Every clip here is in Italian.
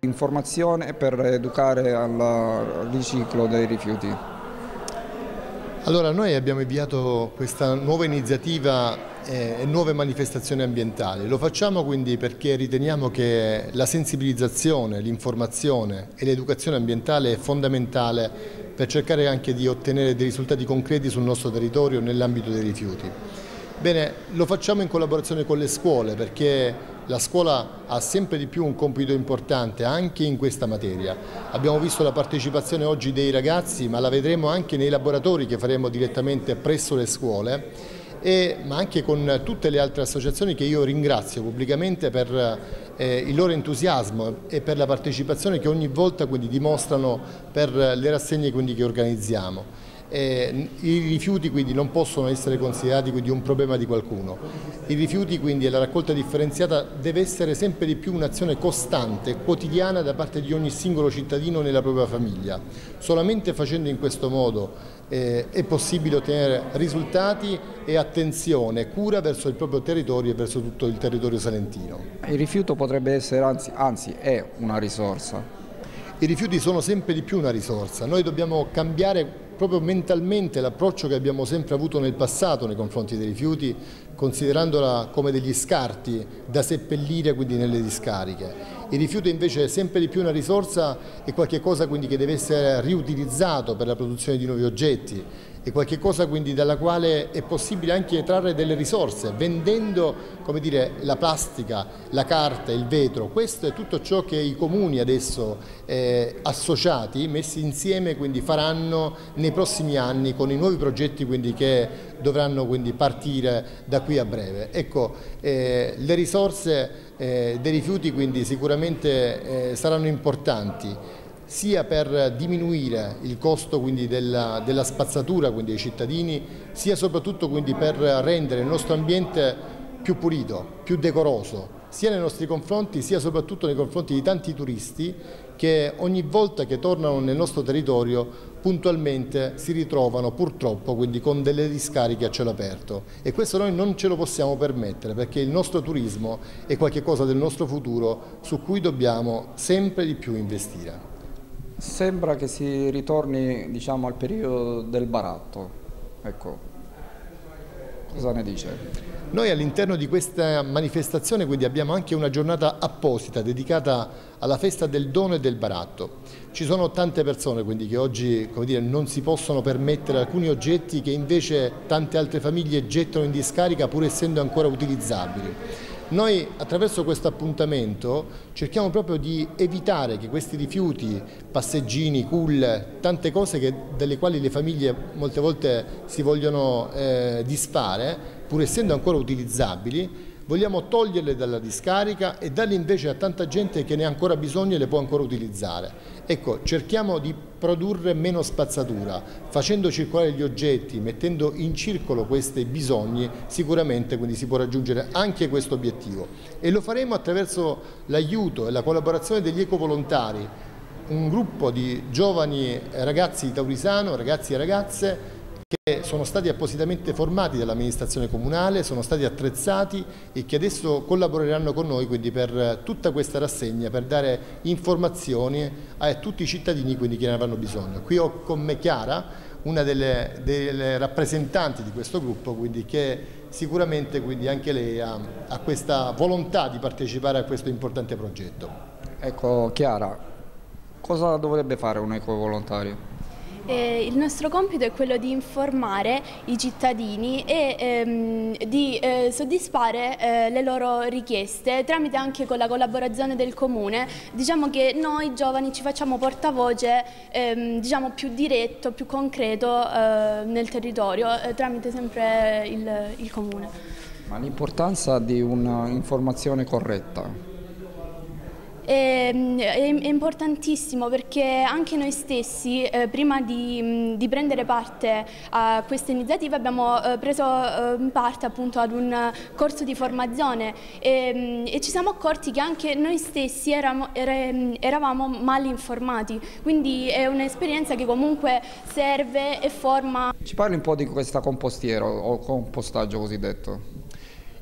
informazione per educare al riciclo dei rifiuti? Allora, noi abbiamo avviato questa nuova iniziativa e nuove manifestazioni ambientali. Lo facciamo quindi perché riteniamo che la sensibilizzazione, l'informazione e l'educazione ambientale è fondamentale per cercare anche di ottenere dei risultati concreti sul nostro territorio nell'ambito dei rifiuti. Bene, lo facciamo in collaborazione con le scuole perché la scuola ha sempre di più un compito importante anche in questa materia. Abbiamo visto la partecipazione oggi dei ragazzi, ma la vedremo anche nei laboratori che faremo direttamente presso le scuole, ma anche con tutte le altre associazioni che io ringrazio pubblicamente per il loro entusiasmo e per la partecipazione che ogni volta quindi dimostrano per le rassegne quindi che organizziamo. I rifiuti quindi non possono essere considerati quindi un problema di qualcuno. I rifiuti quindi e la raccolta differenziata deve essere sempre di più un'azione costante, quotidiana da parte di ogni singolo cittadino nella propria famiglia. Solamente facendo in questo modo è possibile ottenere risultati e attenzione, cura verso il proprio territorio e verso tutto il territorio salentino. Il rifiuto potrebbe essere, anzi è una risorsa. I rifiuti sono sempre di più una risorsa. Noi dobbiamo cambiare proprio mentalmente l'approccio che abbiamo sempre avuto nel passato nei confronti dei rifiuti, considerandola come degli scarti da seppellire quindi nelle discariche. Il rifiuto invece è sempre di più una risorsa e qualche cosa quindi che deve essere riutilizzato per la produzione di nuovi oggetti, e qualche cosa quindi dalla quale è possibile anche trarre delle risorse vendendo, come dire, la plastica, la carta, il vetro. Questo è tutto ciò che i comuni adesso associati, messi insieme, quindi faranno nei prossimi anni con i nuovi progetti quindi che dovranno quindi partire da qui a breve. Ecco, le risorse dei rifiuti quindi sicuramente saranno importanti, sia per diminuire il costo quindi della spazzatura quindi ai cittadini, sia soprattutto quindi per rendere il nostro ambiente più pulito, più decoroso, sia nei nostri confronti sia soprattutto nei confronti di tanti turisti che ogni volta che tornano nel nostro territorio puntualmente si ritrovano purtroppo quindi con delle discariche a cielo aperto, e questo noi non ce lo possiamo permettere perché il nostro turismo è qualcosa del nostro futuro su cui dobbiamo sempre di più investire. Sembra che si ritorni, diciamo, al periodo del baratto. Ecco, cosa ne dice? Noi all'interno di questa manifestazione quindi abbiamo anche una giornata apposita dedicata alla festa del dono e del baratto. Ci sono tante persone quindi che oggi, come dire, non si possono permettere alcuni oggetti che invece tante altre famiglie gettano in discarica pur essendo ancora utilizzabili. Noi attraverso questo appuntamento cerchiamo proprio di evitare che questi rifiuti, passeggini, culle, tante cose delle quali le famiglie molte volte si vogliono disfare, pur essendo ancora utilizzabili, vogliamo toglierle dalla discarica e darle invece a tanta gente che ne ha ancora bisogno e le può ancora utilizzare. Ecco, cerchiamo di produrre meno spazzatura, facendo circolare gli oggetti, mettendo in circolo questi bisogni, sicuramente quindi si può raggiungere anche questo obiettivo. E lo faremo attraverso l'aiuto e la collaborazione degli ecovolontari, un gruppo di giovani ragazzi di Taurisano, ragazzi e ragazze, che sono stati appositamente formati dall'amministrazione comunale, sono stati attrezzati e che adesso collaboreranno con noi quindi per tutta questa rassegna, per dare informazioni a tutti i cittadini quindi che ne avranno bisogno. Qui ho con me Chiara, una delle rappresentanti di questo gruppo, quindi che sicuramente quindi anche lei ha questa volontà di partecipare a questo importante progetto. Ecco, Chiara, cosa dovrebbe fare un ecovolontario? Il nostro compito è quello di informare i cittadini e di soddisfare le loro richieste tramite anche con la collaborazione del Comune. Diciamo che noi giovani ci facciamo portavoce diciamo più diretto, più concreto nel territorio tramite sempre il Comune. Ma l'importanza di un'informazione corretta? È importantissimo perché anche noi stessi prima di prendere parte a questa iniziativa abbiamo preso parte appunto ad un corso di formazione e ci siamo accorti che anche noi stessi eravamo mal informati, quindi è un'esperienza che comunque serve e forma. Ci parli un po' di questa compostiera o compostaggio cosiddetto?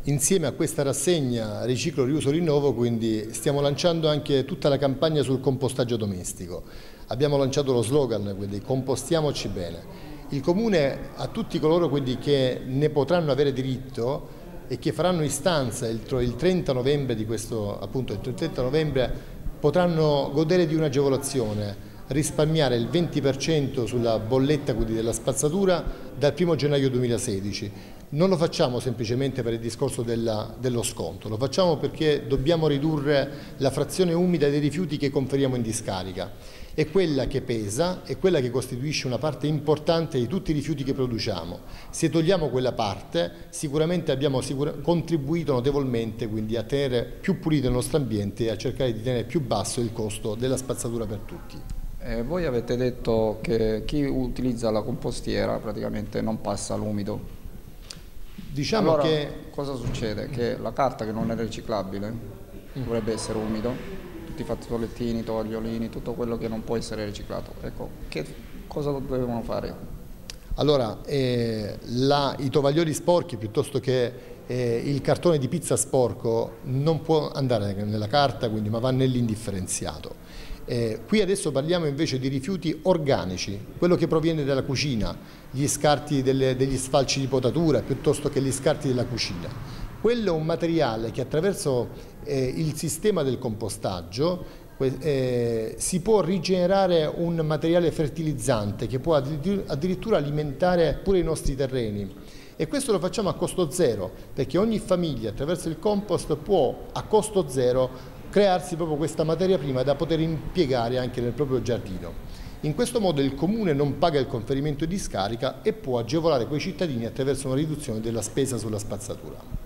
Insieme a questa rassegna Riciclo, Riuso, Rinnovo, quindi stiamo lanciando anche tutta la campagna sul compostaggio domestico. Abbiamo lanciato lo slogan, quindi compostiamoci bene. Il Comune, a tutti coloro quindi che ne potranno avere diritto e che faranno istanza il 30 novembre di questo, appunto il 30 novembre, potranno godere di un'agevolazione, risparmiare il 20% sulla bolletta quindi della spazzatura dal 1 gennaio 2016. Non lo facciamo semplicemente per il discorso dello sconto, lo facciamo perché dobbiamo ridurre la frazione umida dei rifiuti che conferiamo in discarica. È quella che pesa, è quella che costituisce una parte importante di tutti i rifiuti che produciamo. Se togliamo quella parte, sicuramente abbiamo contribuito notevolmente quindi a tenere più pulito il nostro ambiente e a cercare di tenere più basso il costo della spazzatura per tutti. Voi avete detto che chi utilizza la compostiera praticamente non passa all'umido. Diciamo allora, che cosa succede? Che la carta che non è riciclabile dovrebbe essere umido, tutti i fazzolettini, togliolini, tutto quello che non può essere riciclato. Ecco, cosa dobbiamo fare? Allora, i tovaglioli sporchi piuttosto che il cartone di pizza sporco non può andare nella carta, quindi, ma va nell'indifferenziato. Qui adesso parliamo invece di rifiuti organici, quello che proviene dalla cucina, gli scarti degli sfalci di potatura piuttosto che gli scarti della cucina. Quello è un materiale che attraverso il sistema del compostaggio si può rigenerare un materiale fertilizzante che può addirittura alimentare pure i nostri terreni. E questo lo facciamo a costo zero, perché ogni famiglia attraverso il compost può a costo zero crearsi proprio questa materia prima da poter impiegare anche nel proprio giardino. In questo modo il Comune non paga il conferimento di discarica e può agevolare quei cittadini attraverso una riduzione della spesa sulla spazzatura.